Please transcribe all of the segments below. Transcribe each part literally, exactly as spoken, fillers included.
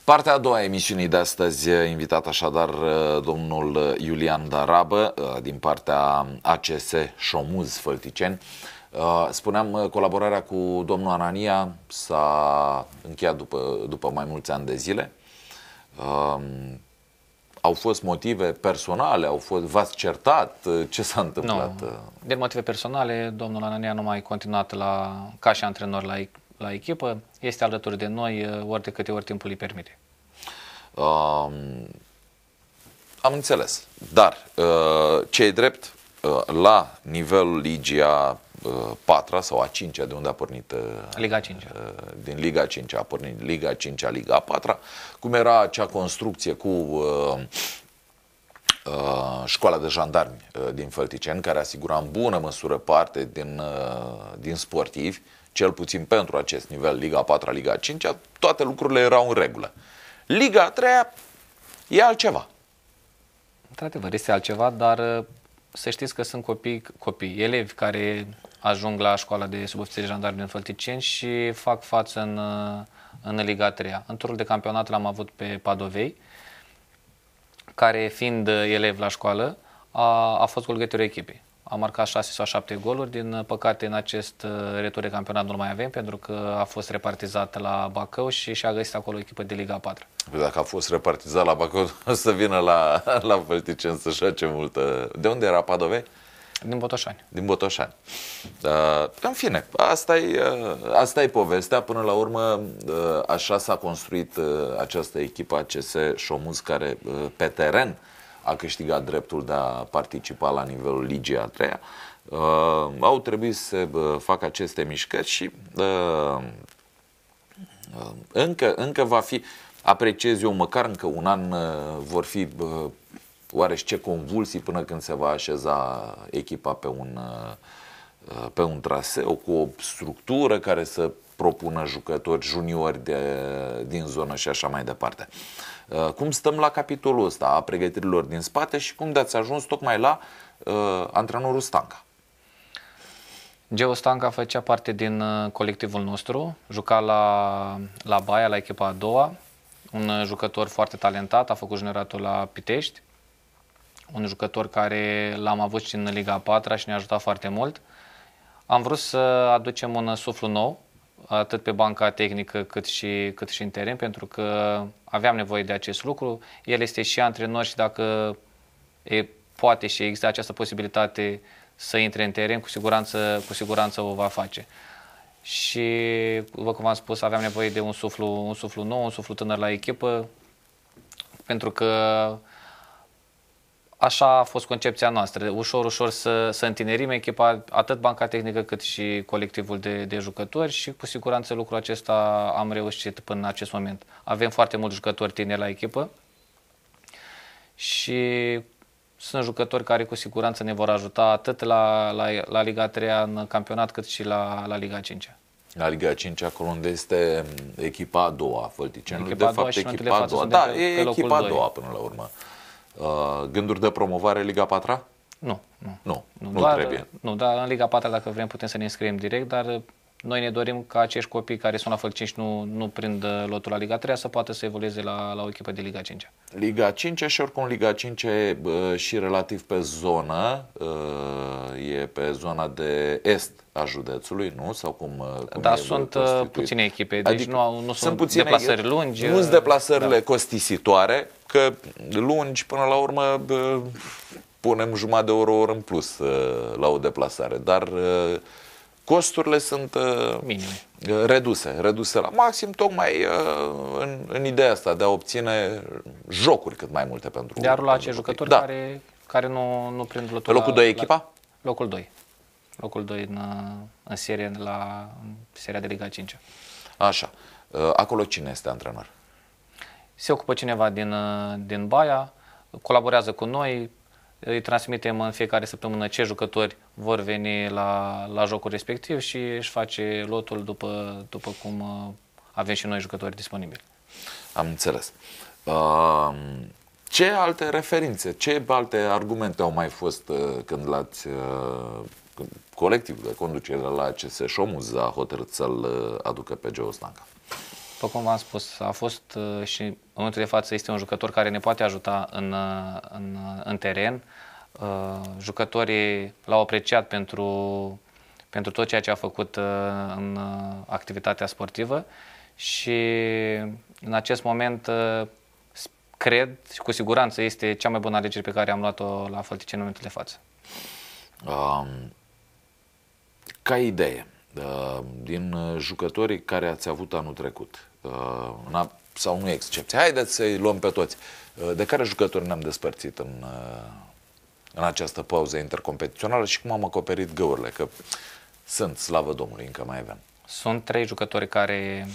Partea a doua a emisiunii de astăzi, invitat așadar domnul Iulian Darabă din partea A C S Șomuz Fălticeni. Spuneam, colaborarea cu domnul Anania s-a încheiat după, după mai mulți ani de zile. Au fost motive personale, au fost, v-ați certat? Ce s-a întâmplat? Nu. Din motive personale, domnul Anania nu mai a continuat la, ca și antrenor la, la echipă. Este alături de noi ori de câte ori timpul îi permite. Um, am înțeles. Dar uh, ce e drept, uh, la nivelul ligii a uh, patra sau a cincea, de unde a pornit uh, Liga a cincea. Uh, din Liga a cincea a pornit Liga a cincea, Liga a patra, cum era acea construcție cu uh, uh, școala de jandarmi uh, din Fălticeni, care asigura în bună măsură parte din, uh, din sportivi, cel puțin pentru acest nivel, Liga a patra, Liga a cincea, toate lucrurile erau în regulă. Liga a treia e altceva. Într-adevăr, este altceva, dar să știți că sunt copii, copii, elevi care ajung la școala de subofițeri jandarmi din Fălticeni și fac față în, în Liga a treia. În turul de campionat l-am avut pe Padovei, care fiind elev la școală, a, a fost golgheterul echipei. A marcat șase sau șapte goluri, din păcate în acest retur de campionat nu-l mai avem, pentru că a fost repartizat la Bacău și și-a găsit acolo o echipă de Liga a patra. Dacă a fost repartizat la Bacău, o să vină la, la Fălticeni să joace multă. De unde era Padovei? Din Botoșani. Din Botoșani. Uh, în fine, asta e, uh, asta e povestea. Până la urmă, uh, așa s-a construit uh, această echipă A C S Șomuz, care uh, pe teren a câștigat dreptul de a participa la nivelul Ligii a treia. Uh, au trebuit să uh, facă aceste mișcări și uh, uh, încă, încă va fi, apreciez eu, măcar încă un an uh, vor fi uh, oarește convulsii până când se va așeza echipa pe un, uh, pe un traseu cu o structură care să propună jucători juniori de, din zonă și așa mai departe. Cum stăm la capitolul ăsta a pregătirilor din spate și cum de-ați ajuns tocmai la uh, antrenorul Stanca? Geo Stanca făcea parte din uh, colectivul nostru, juca la, la Baia, la echipa a doua, un uh, jucător foarte talentat, a făcut junioratul la Pitești, un jucător care l-am avut și în Liga a patra și ne-a ajutat foarte mult. Am vrut să aducem un suflu nou, atât pe banca tehnică cât și, cât și în teren, pentru că aveam nevoie de acest lucru. El este și antrenor și dacă e, poate și există această posibilitate să intre în teren, cu siguranță, cu siguranță o va face. Și, după cum v-am spus, aveam nevoie de un suflu, un suflu nou, un suflu tânăr la echipă, pentru că așa a fost concepția noastră, ușor, ușor să, să întinerim echipa, atât banca tehnică cât și colectivul de, de jucători și cu siguranță lucrul acesta am reușit până în acest moment. Avem foarte mulți jucători tineri la echipă și sunt jucători care cu siguranță ne vor ajuta atât la, la, la Liga a treia în campionat cât și la, la Liga a cincea. La Liga a cincea, acolo unde este echipa a doua a Fălticenului, Echipa de fapt echipa a doua. Da, e echipa a doua până la urmă. Uh, gânduri de promovare Liga a patra? Nu, nu. Nu, nu, nu doar, trebuie. Nu, dar în Liga a patra, dacă vrem, putem să ne înscriem direct, dar noi ne dorim ca acești copii care sunt la Fălticeni și nu, nu prind lotul la Liga a treia să poată să evolueze la, la o echipă de Liga a cincea. Liga a cincea și oricum Liga a cincea e uh, și relativ pe zonă, uh, e pe zona de est a județului, nu? Sau cum, cum da, e sunt constituit? puține echipe, deci adică nu, nu sunt puține, deplasări lungi. Nu sunt deplasările da. costisitoare, că lungi până la urmă uh, punem jumătate de oră, oră în plus uh, la o deplasare, dar uh, costurile sunt uh, minime, reduse, reduse la maxim, tocmai uh, în, în ideea asta de a obține jocuri cât mai multe pentru. De a rula acei jucători da. care, care nu, nu prind lotul. Pe locul la, doi echipa? La, locul doi. Locul doi în, în serie, la în seria de Liga a cincea. Așa. Acolo cine este antrenor? Se ocupă cineva din, din Baia, colaborează cu noi, îi transmitem în fiecare săptămână ce jucători vor veni la, la jocul respectiv și își face lotul după, după cum avem și noi jucători disponibili. Am înțeles. Ce alte referințe, ce alte argumente au mai fost când l-ați, când colectivul de conducere la A C S Șomuz a hotărât să-l aducă pe Geo Stanca? După cum v-am spus, a fost uh, și în momentul de față este un jucător care ne poate ajuta în, uh, în, uh, în teren. Uh, jucătorii l-au apreciat pentru, pentru tot ceea ce a făcut uh, în uh, activitatea sportivă și în acest moment uh, cred și cu siguranță este cea mai bună alegere pe care am luat-o la Fălticeni în momentul de față. Um, ca idee, uh, din jucătorii care ați avut anul trecut, uh, sau nu excepție, haideți să-i luăm pe toți, uh, de care jucători ne-am despărțit în, uh, în această pauză intercompetițională și cum am acoperit găurile, că sunt, slavă Domnului, încă mai avem. Sunt trei jucători care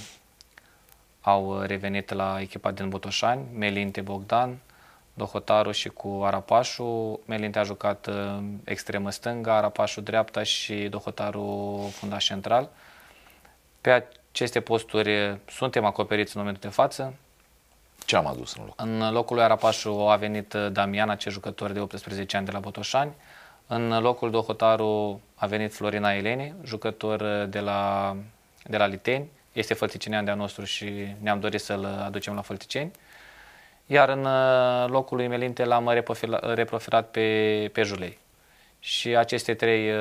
au revenit la echipa din Botoșani, Melinte, Bogdan, Dohotaru și cu Arapașu. Melinte a jucat uh, extremă stângă, Arapașu dreapta și Dohotaru fundaș central. Pe aceste posturi suntem acoperiți în momentul de față. Ce am adus în loc? În locul lui Arapașu a venit Damian, acest jucător de optsprezece ani de la Botoșani. În locul Dohotaru a venit Florina Eleni, jucător de la, de la Liteni. Este fălticinean de-a nostru și ne-am dorit să-l aducem la Fălticeni. Iar în locul lui Melinte l-am reprofilat pe, pe Julei. Și aceste trei,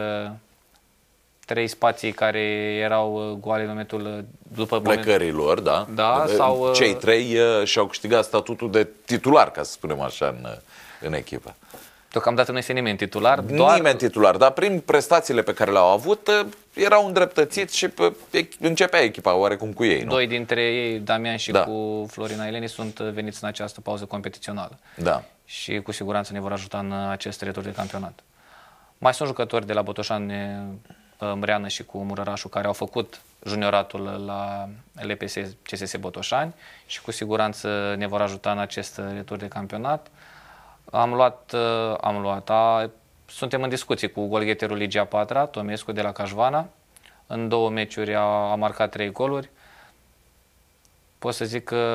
trei spații care erau goale în momentul după plecărilor, da. Da, sau cei trei și-au câștigat statutul de titular, ca să spunem așa, în, în echipă. Deocamdată nu este nimeni titular. Doar... Nimeni titular, dar prin prestațiile pe care le-au avut, erau îndreptățiți și începea echipa oarecum cu ei, nu? Doi dintre ei, Damian și da. cu Florina Eleni, sunt veniți în această pauză competițională. Da. Și cu siguranță ne vor ajuta în acest retur de campionat. Mai sunt jucători de la Botoșani, Mreană și cu Murărașu, care au făcut junioratul la L P S C S S Botoșani și cu siguranță ne vor ajuta în acest retur de campionat. Am luat, am luat a, suntem în discuții cu golgheterul Ligii a patra, Tomescu de la Cașvana. În două meciuri a, a marcat trei goluri. Pot să zic că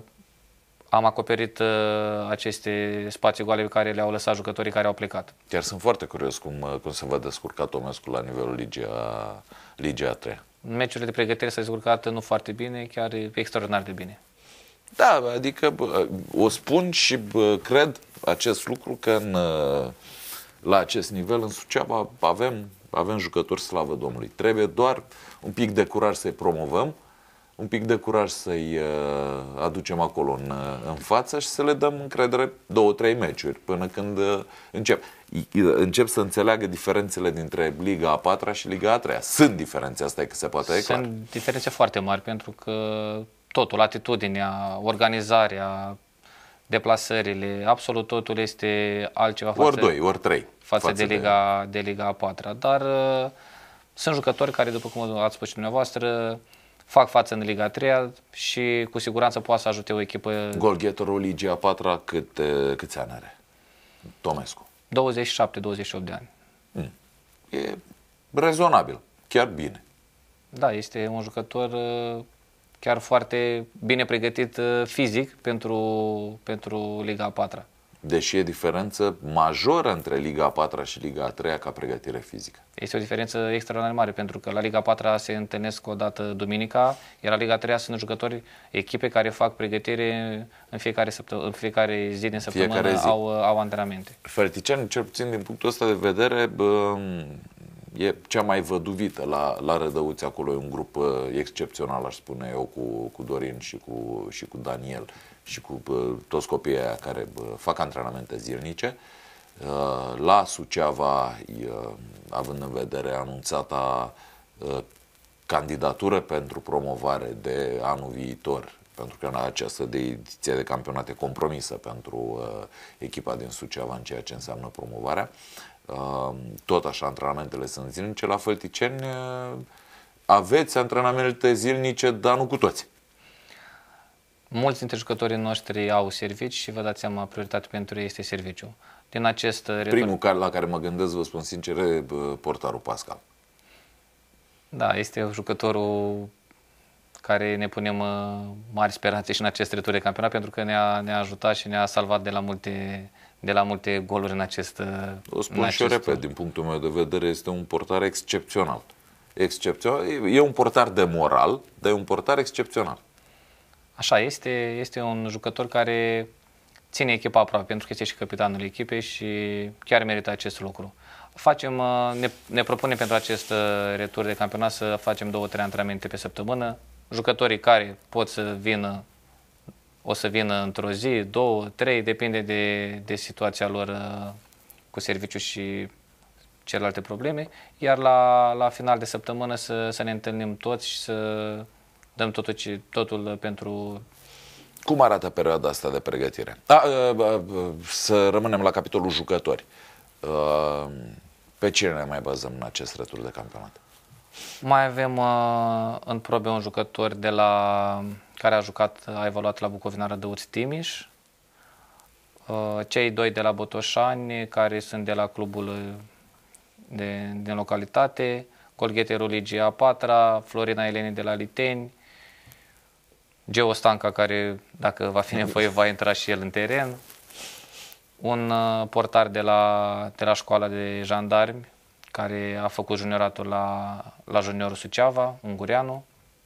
am acoperit uh, aceste spații goale pe care le-au lăsat jucătorii care au plecat. Chiar sunt foarte curios cum, cum se va descurca Tomescu la nivelul Ligii a, Ligii a treia. În meciurile de pregătire s-a descurcat nu foarte bine, chiar extraordinar de bine. Da, adică bă, o spun și bă, cred acest lucru că în, la acest nivel în Suceava avem, avem jucători, slavă Domnului. Trebuie doar un pic de curaj să-i promovăm, un pic de curaj să-i uh, aducem acolo în, în față și să le dăm încredere două, trei meciuri până când uh, încep. Încep să înțeleagă diferențele dintre Liga a patra și Liga a treia. Sunt diferențe, asta e că se poate, e clar. Sunt diferențe foarte mari pentru că totul, atitudinea, organizarea, deplasările, absolut totul este altceva față, ori doi, ori trei, față, față de, Liga, de... de Liga a patra. Dar uh, sunt jucători care, după cum ați spus și dumneavoastră, fac față în Liga a treia și cu siguranță poate să ajute o echipă. Golgheterul Ligii a patra cât, câți ani are? Tomescu. douăzeci și șapte douăzeci și opt de ani. Mm. E rezonabil, chiar bine. Da, este un jucător chiar foarte bine pregătit fizic pentru, pentru Liga a patra. Deși e diferență majoră între Liga a patra și Liga a treia ca pregătire fizică. Este o diferență extraordinar mare, pentru că la Liga a patra se întâlnesc o dată duminica, iar la Liga a treia sunt jucători, echipe care fac pregătire în fiecare, săptămână, în fiecare zi din săptămână, zi. Au, au antrenamente. Fălticeni, cel puțin din punctul ăsta de vedere, bă, e cea mai văduvită la, la Rădăuți. Acolo e un grup excepțional, aș spune eu, cu, cu Dorin și cu, și cu Daniel și cu bă, toți copiii aia care bă, fac antrenamente zilnice. La Suceava, având în vedere anunțata candidatură pentru promovare de anul viitor, pentru că această de ediție de campionat e compromisă pentru echipa din Suceava în ceea ce înseamnă promovarea, tot așa antrenamentele sunt zilnice. La Fălticeni aveți antrenamente zilnice, dar nu cu toți. Mulți dintre jucătorii noștri au servici și vă dați seama, prioritatea pentru ei este serviciul. Din acest retur... Primul care, la care mă gândesc, vă spun sincer, e portarul Pascal. Da, este jucătorul care ne punem mari speranțe și în acest retur de campionat, pentru că ne-a, ne-a ajutat și ne-a salvat de la multe, de la multe goluri în acest O spun și eu repet, din punctul meu de vedere, este un portar excepțional. Excepțional. E un portar de moral, dar e un portar excepțional. Așa este, este un jucător care ține echipa aproape, pentru că este și capitanul echipei și chiar merită acest lucru. Facem, ne, ne propunem pentru acest retur de campionat să facem două, trei antrenamente pe săptămână. Jucătorii care pot să vină, o să vină într-o zi, două, trei, depinde de, de situația lor cu serviciu și celelalte probleme, iar la, la final de săptămână să, să ne întâlnim toți și să dăm totul, totul pentru... Cum arată perioada asta de pregătire? A, a, a, să rămânem la capitolul jucători. A, pe cine ne mai bazăm în acest retur de campionat? Mai avem a, în probe un jucător de la, care a jucat, a evoluat la Bucovina Rădăuți Timiș, a, cei doi de la Botoșani, care sunt de la clubul de, din localitate, golgheterul Ligia a patra, Florina Eleni de la Liteni, Geo Stanca, care, dacă va fi nevoie, va intra și el în teren, un uh, portar de la, de la școala de jandarmi, care a făcut junioratul la, la juniorul Suceava, Ungureanu.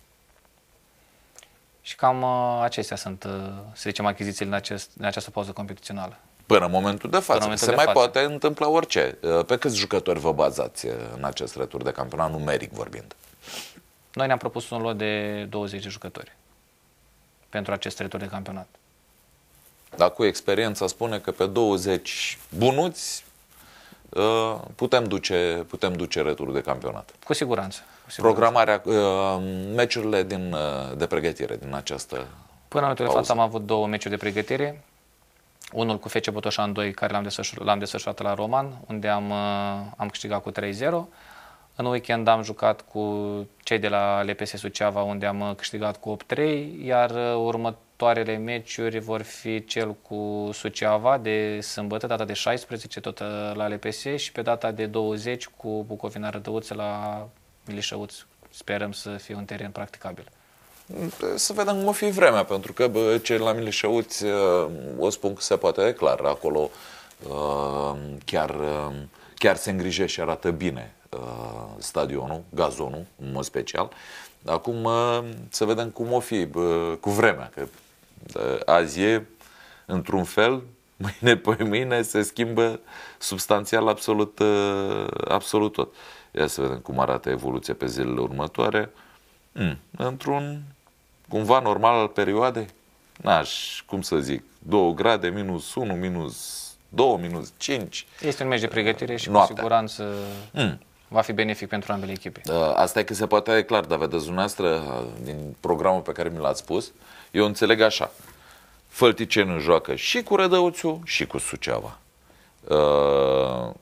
Și cam uh, acestea sunt, uh, să zicem, achizițiile în, acest, în această pauză competițională. Până în momentul de față. Momentul Se de mai față. poate întâmpla orice. Pe câți jucători vă bazați în acest retur de campionat, numeric vorbind? Noi ne-am propus un lot de douăzeci de jucători pentru acest retur de campionat. Dar cu experiența spune că pe douăzeci bunuți putem duce, putem duce returul de campionat. Cu siguranță. Cu siguranță. Programarea, meciurile din, de pregătire din această Până în momentul de pauză. față am avut două meciuri de pregătire. Unul cu F C Botoșan doi, care l-am desfășurat, l-am desfășurat la Roman, unde am, am câștigat cu trei zero. În weekend am jucat cu cei de la L P S Suceava, unde am câștigat cu opt trei, iar următoarele meciuri vor fi cel cu Suceava de sâmbătă, data de șaisprezece, tot la L P S, și pe data de douăzeci cu Bucovina Rădăuți la Milișăuț. Sperăm să fie un teren practicabil. Să vedem cum o fi vremea, pentru că bă, cei la Milișăuți, o spun că se poate clar, acolo chiar, chiar se îngrijește și arată bine stadionul, gazonul, în mod special. Acum să vedem cum o fi cu vremea, că azi e într-un fel, mâine pe mâine se schimbă substanțial absolut, absolut tot. Ia să vedem cum arată evoluția pe zilele următoare. Mm, într-un cumva normal al perioadei, n-aș, cum să zic, două grade, minus unu, minus doi, minus cinci. Este un meci de pregătire și noaptea. cu siguranță mm. va fi benefic pentru ambele echipe. Asta e că se poate clar, dar vedeți dumneavoastră, din programul pe care mi l-ați spus, eu înțeleg așa. Fălticeni joacă și cu Rădăuțiu și cu Suceava. Uh,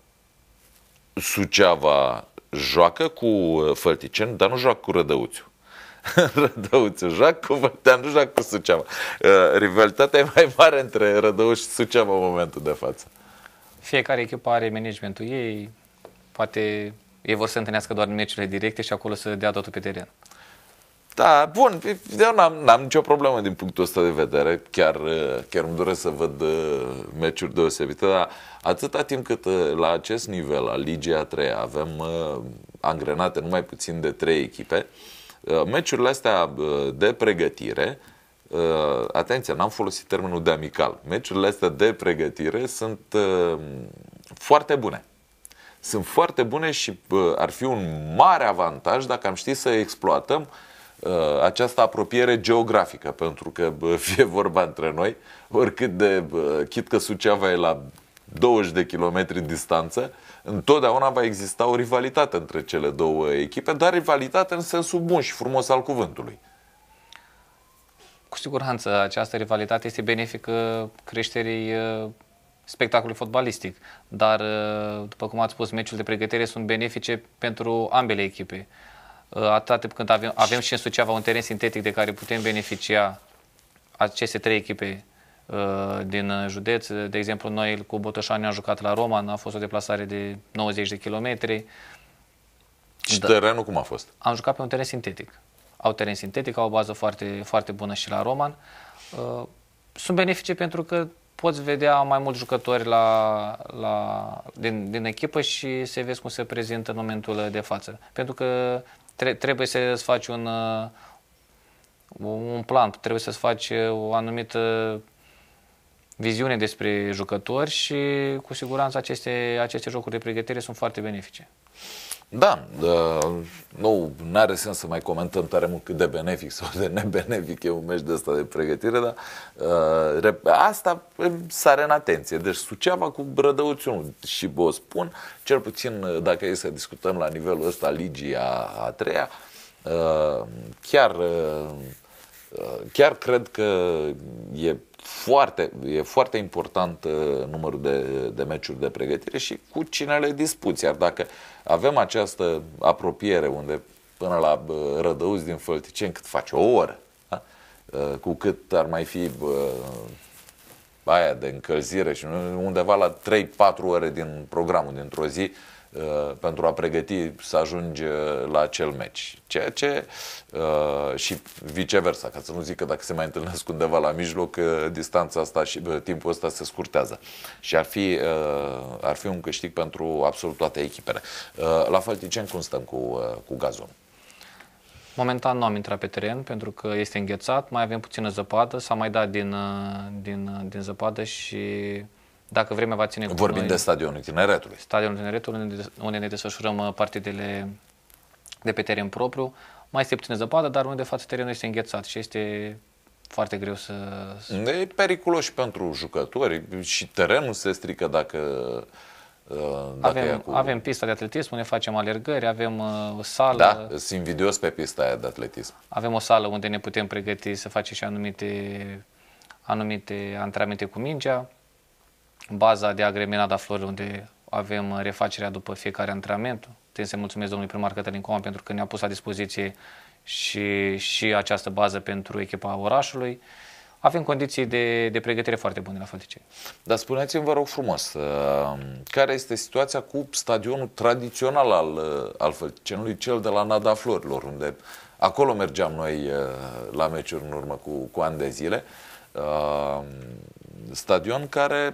Suceava joacă cu Fălticeni, dar nu joacă cu Rădăuțiu. Rădăuțiu joacă cu Fălticeni, nu joacă cu Suceava. Uh, rivalitatea e mai mare între Rădăuțiu și Suceava în momentul de față. Fiecare echipă are managementul ei, poate ei vor să întâlnească doar în meciurile directe și acolo să dea totul pe teren. Da, bun, eu n-am, n-am nicio problemă din punctul ăsta de vedere, chiar, chiar îmi doresc să văd meciuri deosebite, dar atâta timp cât la acest nivel, al Ligii a treia, avem angrenate numai puțin de trei echipe, meciurile astea de pregătire, atenție, n-am folosit termenul de amical, meciurile astea de pregătire sunt foarte bune. Sunt foarte bune și ar fi un mare avantaj dacă am ști să exploatăm această apropiere geografică, pentru că fie vorba între noi, oricât de chit că Suceava e la douăzeci de kilometri distanță, întotdeauna va exista o rivalitate între cele două echipe, dar rivalitate în sensul bun și frumos al cuvântului. Cu siguranță această rivalitate este benefică creșterii spectacolului fotbalistic, dar, după cum ați spus, meciurile de pregătire sunt benefice pentru ambele echipe. Atâta timp când avem, avem și în Suceava un teren sintetic de care putem beneficia aceste trei echipe uh, din județ. De exemplu, noi cu Botoșani am jucat la Roman, a fost o deplasare de nouăzeci de kilometri. Și da. Terenul cum a fost? Am jucat pe un teren sintetic. Au teren sintetic, au o bază foarte, foarte bună și la Roman. Uh, sunt benefice pentru că poți vedea mai mulți jucători la, la, din, din echipă și să vezi cum se prezintă în momentul de față. Pentru că tre- trebuie să-ți faci un, un plan, trebuie să-ți faci o anumită viziune despre jucători și cu siguranță aceste, aceste jocuri de pregătire sunt foarte benefice. Da, uh, nu are sens să mai comentăm tare mult cât de benefic sau de nebenefic e un meci de ăsta de pregătire, dar uh, asta sare în atenție. Deci Suceava cu Rădăuțiul și vă spun, cel puțin dacă e să discutăm la nivelul ăsta ligii a, a treia, uh, chiar, uh, chiar cred că e foarte, e foarte important uh, numărul de, de meciuri de pregătire și cu cine le dispuți. Iar dacă avem această apropiere unde până la uh, Rădăuți din Fălticeni cât face? O oră. Da? Uh, cu cât ar mai fi uh, aia de încălzire și undeva la trei patru ore din programul dintr-o zi uh, pentru a pregăti să ajungi la acel meci. Ceea ce uh, și viceversa, ca să nu zic că dacă se mai întâlnesc undeva la mijloc, uh, distanța asta și uh, timpul ăsta se scurtează. Și ar fi, uh, ar fi un câștig pentru absolut toate echipele. Uh, la Fălticeni cum stăm cu, uh, cu gazonul? Momentan nu am intrat pe teren pentru că este înghețat, mai avem puțină zăpadă, s-a mai dat din, din, din zăpadă și dacă vremea va ține cu Vorbim noi, de stadionul Tineretului. Stadionul Tineretului, unde, unde ne desfășurăm partidele de pe teren propriu. Mai este puțină zăpadă, dar unde de față terenul este înghețat și este foarte greu să... E periculos și pentru jucători și terenul se strică dacă... Dacă avem, cu... avem pista de atletism, unde facem alergări, avem uh, o sală. Da, sunt invidios pe pista aia de atletism. Avem o sală unde ne putem pregăti să facem și anumite, anumite antrenamente cu mingea. Baza de agremenat a Flori, unde avem refacerea după fiecare antrenament. Trebuie să mulțumesc domnului primar Cătălin Coma pentru că ne-a pus la dispoziție și, și această bază pentru echipa orașului. Avem condiții de, de pregătire foarte bune la Fălticeni. Dar spuneți-mi, vă rog frumos, care este situația cu stadionul tradițional al, al Fălticenului, cel de la Nada Florilor, unde acolo mergeam noi la meciuri în urmă cu, cu ani de zile. Stadion care,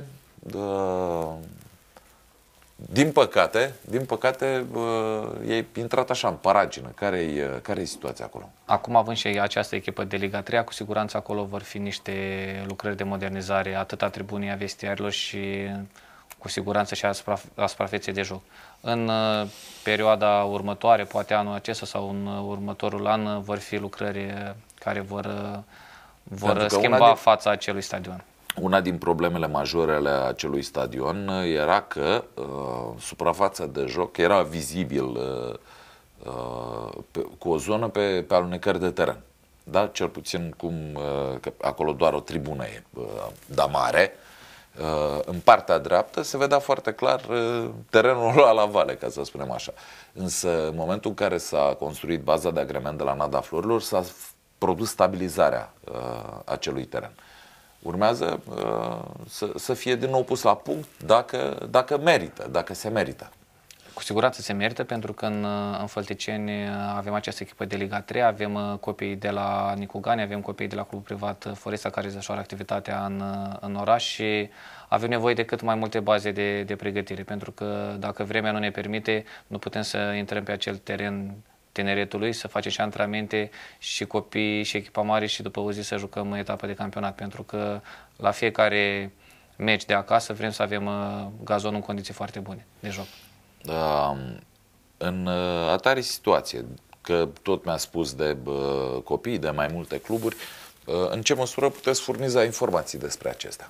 din păcate, din păcate, e intrat așa în paragină. Care-i, care-i situația acolo? Acum, având și această echipă de Liga trei, cu siguranță acolo vor fi niște lucrări de modernizare, atât a tribunii, a vestiarilor și cu siguranță și a suprafeței de joc. În perioada următoare, poate anul acesta sau în următorul an, vor fi lucrări care vor, vor schimba din... fața acelui stadion. Una din problemele majore ale acelui stadion era că uh, suprafața de joc era vizibil uh, uh, pe, cu o zonă pe, pe alunecări de teren. Da? Cel puțin cum uh, că acolo doar o tribună e, uh, dar mare. Uh, în partea dreaptă se vedea foarte clar uh, terenul la la vale, ca să spunem așa. Însă în momentul în care s-a construit baza de agrement de la Nada Florilor, s-a produs stabilizarea uh, acelui teren. Urmează uh, să, să fie din nou pus la punct dacă, dacă merită, dacă se merită. Cu siguranță se merită, pentru că în, în Fălticeni avem această echipă de Liga trei, avem copii de la Nicugani, avem copii de la clubul privat Foresta care desfășoară activitatea în, în oraș și avem nevoie de cât mai multe baze de, de pregătire, pentru că dacă vremea nu ne permite, nu putem să intrăm pe acel teren Tineretului, să facem și antrenamente și copii și echipa mare și după o zi să jucăm etapă de campionat, pentru că la fiecare meci de acasă vrem să avem gazonul în condiții foarte bune de joc. Uh, în uh, atare situație, că tot mi-a spus de uh, copii, de mai multe cluburi, uh, în ce măsură puteți furniza informații despre acestea?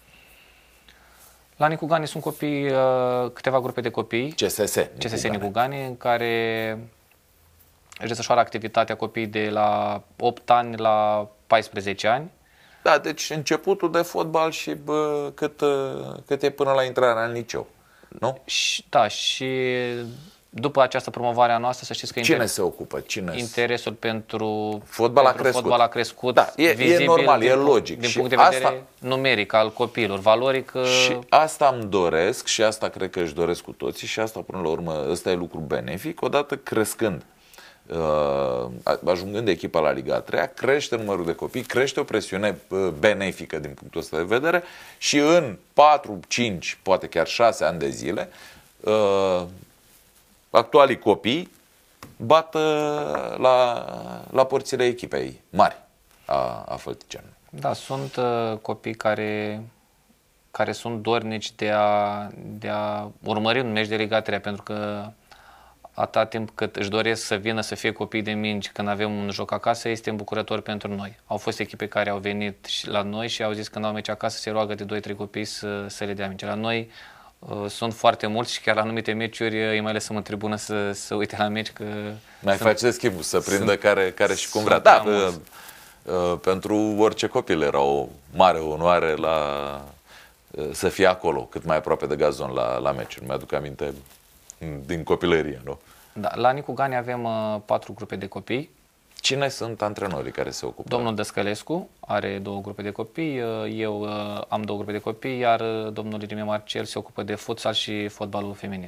La Nicugani sunt copii, uh, câteva grupe de copii. C S S Nicugani. C S S Nicugani, în care își desfășoară activitatea copii de la opt ani la paisprezece ani. Da, deci începutul de fotbal și bă, cât, cât e până la intrarea în liceu, nu? Și, da, și după această promovare a noastră, să știți că Cine inter... se ocupă? Cine interesul pentru fotbal, pentru a crescut. fotbal a crescut. Da, e, vizibil, e normal, din, e logic. Din și punct de vedere asta, numeric al copiilor, valoric. Și asta îmi doresc și asta cred că își doresc cu toții și asta până la urmă, ăsta e lucru benefic, odată crescând. Uh, ajungând echipa la Liga a treia, crește numărul de copii, crește o presiune benefică din punctul ăsta de vedere și în patru, cinci, poate chiar șase ani de zile uh, actualii copii bat uh, la, la porțile echipei mari. a, a Fălticeanului. Da, sunt uh, copii care, care sunt dornici de a, de a urmări un meci de Liga trei, pentru că atâta timp cât își doresc să vină să fie copii de mingi când avem un joc acasă, este îmbucurător pentru noi. Au fost echipe care au venit și la noi și au zis că când au meci acasă se roagă de doi trei copii să, să le dea mingi. La noi uh, sunt foarte mulți și chiar la anumite meciuri îi mai lăsăm în tribună să, să uite la meci că... Mai sunt, face schimbul, să prindă sunt, care, care și cum vrea. Da, uh, uh, pentru orice copil era o mare onoare la, uh, să fie acolo, cât mai aproape de gazon la, la meciuri. Mi-aduc aminte din copilărie, nu? Da, la Nicu Gani avem uh, patru grupe de copii. Cine sunt antrenorii care se ocupă? Domnul Dăscălescu are două grupe de copii, uh, eu uh, am două grupe de copii, iar uh, domnul Irime Marcel se ocupă de futsal și fotbalul feminin.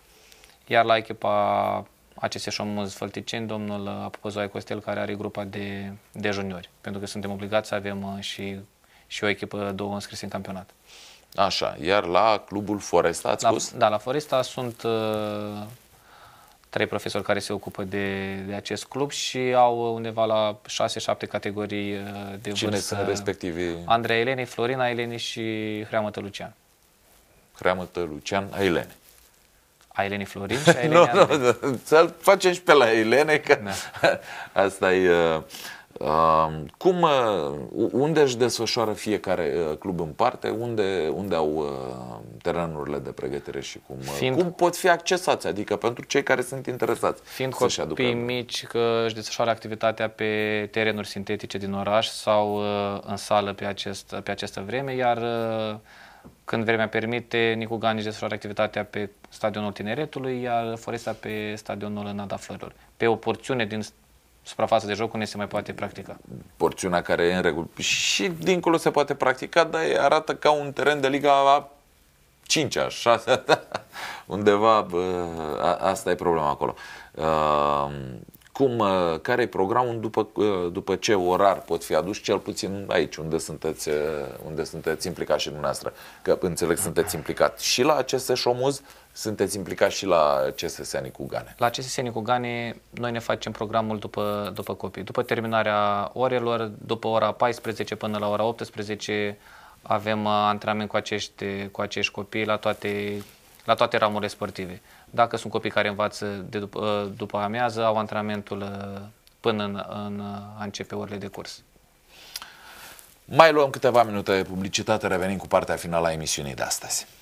Iar la echipa A C S Șomuz Fălticeni, domnul Apăzoaie Costel, care are grupa de, de juniori, pentru că suntem obligați să avem uh, și, și o echipă, două înscrise în campionat. Așa, iar la clubul Foresta, ați la, spus? Da, la Foresta sunt uh, trei profesori care se ocupă de, de acest club și au undeva la șase șapte categorii uh, de Cine vârstă. sunt respectivii? Andrei Eleni, Florina Eleni și Hreamătă Lucian. Hreamătă Lucian, Ailene. Aileni Florin și Aileni Nu, Andrei. nu, să-l facem și pe la Ailene, că Da. asta e... Uh, uh, cum, uh, unde își desfășoară fiecare uh, club în parte? Unde, unde au uh, terenurile de pregătire și cum, uh, Fiind- cum pot fi accesați? Adică pentru cei care sunt interesați. Fiind să-și aducă- copii mici, că își desfășoară activitatea pe terenuri sintetice din oraș sau uh, în sală pe, acest, pe această vreme, iar uh, când vremea permite, Nicu Gani își desfășoară activitatea pe stadionul Tineretului, iar Foresta pe stadionul Nada Florilor. Pe o porțiune din suprafața de joc unde se mai poate practica. Porțiunea care e în regulă. Și dincolo se poate practica, dar arată ca un teren de Liga a cincea, șasea, undeva, bă, a, asta e problema acolo. Uh, cum, care e programul, după, după ce orar pot fi aduși, cel puțin aici, unde sunteți, unde sunteți implicați și dumneavoastră, că înțeleg sunteți implicați și la A C S Șomuz, sunteți implicați și la C S S Nicu Gane. La C S S Nicu Gane noi ne facem programul după, după copii. După terminarea orelor, după ora paisprezece până la ora optsprezece, avem antrenament cu acești, cu acești copii la toate, la toate ramurile sportive. Dacă sunt copii care învață de după, după amiază, au antrenamentul până în, în a începe orele de curs. Mai luăm câteva minute de publicitate, revenim cu partea finală a emisiunii de astăzi.